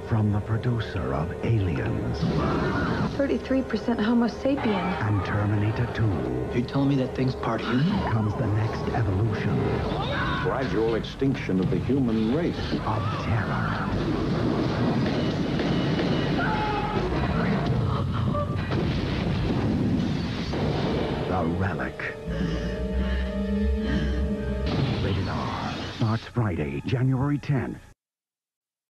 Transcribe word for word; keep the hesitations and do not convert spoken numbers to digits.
from the producer of Aliens thirty-three percent Homo sapien. and Terminator two. Are you telling me that thing's part human? Comes the next evolution Gradual extinction of the human race. of terror. The Relic. Rated R. Starts Friday, January tenth.